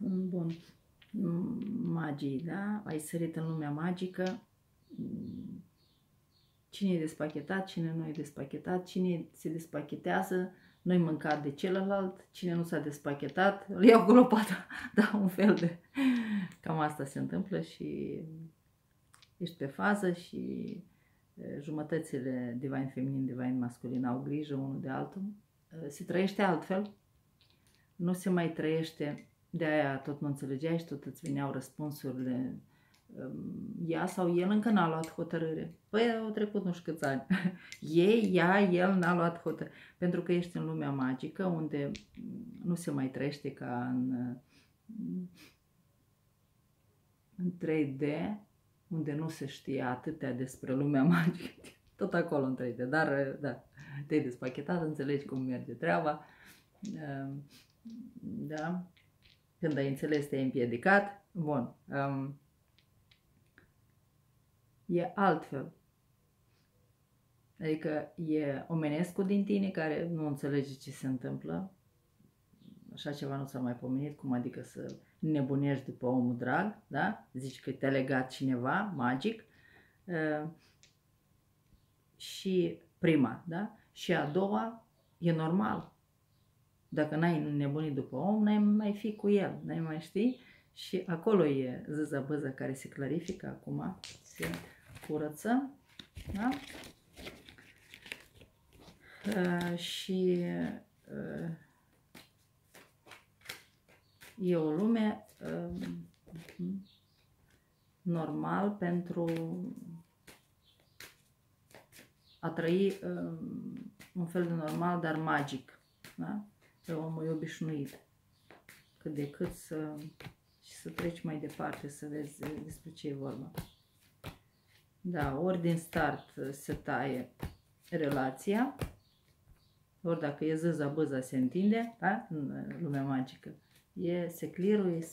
Bun. Magii, da? Ai sărit în lumea magică. Cine e despachetat, cine nu e despachetat, cine se despachetează, nu-i mâncat de celălalt, cine nu s-a despachetat, îl iau cu lopata. Da, un fel de... Cam asta se întâmplă și ești pe fază și jumătățile divine feminin, divine masculin au grijă unul de altul. Se trăiește altfel, nu se mai trăiește, de aia tot nu înțelegeai și tot îți veneau răspunsurile. Ea sau el încă n-a luat hotărâre. Păi au trecut nu știu câți ani. Ei, ea, el n-a luat hotărâre. Pentru că ești în lumea magică unde nu se mai trăiește ca în 3D, unde nu se știe atâtea despre lumea magică. Tot acolo în 3D, dar da, te-ai despachetat, înțelegi cum merge treaba. Da. Când ai înțeles, te-ai împiedicat. Bun. E altfel. Adică e omenescul din tine care nu înțelege ce se întâmplă. Așa ceva nu s-a mai pomenit, cum adică să nebunești după omul drag, da? Zici că te-a legat cineva, magic. Și prima, da? Și a doua, e normal. Dacă n-ai nebunit după om, n-ai mai fi cu el, n-ai mai ști. Și acolo e zâza-bâza care se clarifică acum, se curăță, da? Și e o lume normal pentru a trăi un fel de normal, dar magic, da? Pe omul e obișnuit cât de cât să treci mai departe, să vezi despre ce e vorba. Da, ori din start se taie relația, ori dacă e zâza-bâza se întinde, da? În lumea magică. Se cliruie,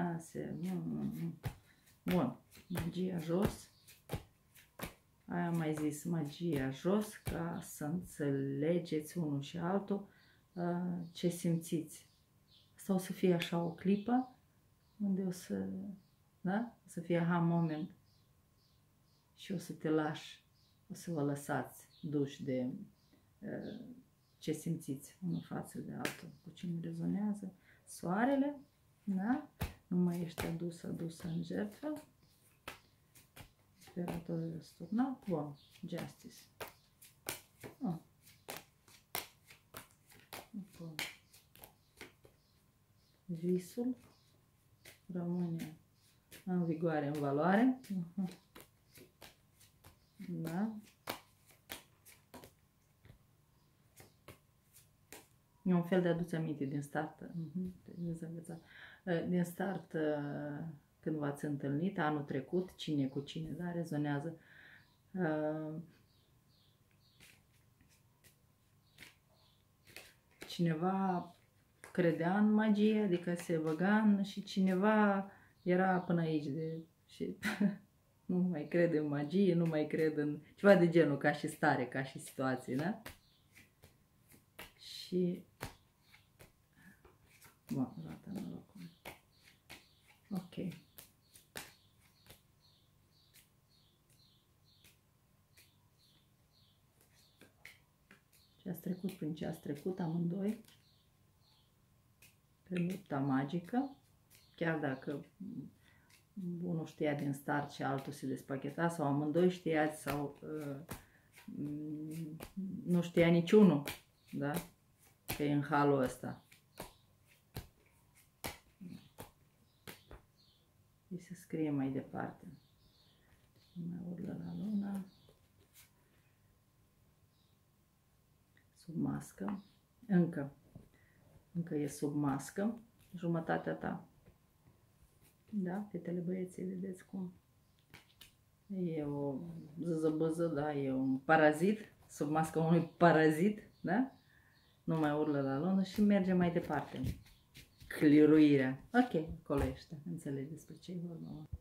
Bun, magia jos. Aia am mai zis, magia jos, ca să înțelegeți unul și altul ce simțiți. Asta o să fie așa o clipă unde o să fie aha moment și o să te lași, o să vă lăsați duși de ce simțiți unul față de altul, cu cine rezonează. Soarele, da? Nu mai ești adusă în jertfă. Imperatorul răsturnat. Bun, justice. Visul rămâne în vigoare, în valoare. Da? E un fel de aduți aminte din start. Din start, când v-ați întâlnit anul trecut, cine cu cine, da, rezonează. Cineva credea în magie, adică se băga și cineva era până aici și nu mai crede în magie, nu mai crede în ceva de genul, ca și stare, ca și situație, da? Și bun, gata, norocul. Ok. Ce ați trecut prin ce ați trecut amândoi, pe lupta magică, chiar dacă unul știa din start și altul se despacheta, sau amândoi știați, sau nu știa niciunul, da? Că e în halul ăsta. Și se scrie mai departe. Mai urlă la lună. Sub mască. Încă e sub mască. Jumătatea ta. Da? Fetele, băieții, vedeți cum? E o zăzăbăză, da? E un parazit. Sub masca unui parazit, da? Nu mai urlă la lună și merge mai departe. Cliruirea. Ok, acolo ești. Înțelegi despre ce e vorba.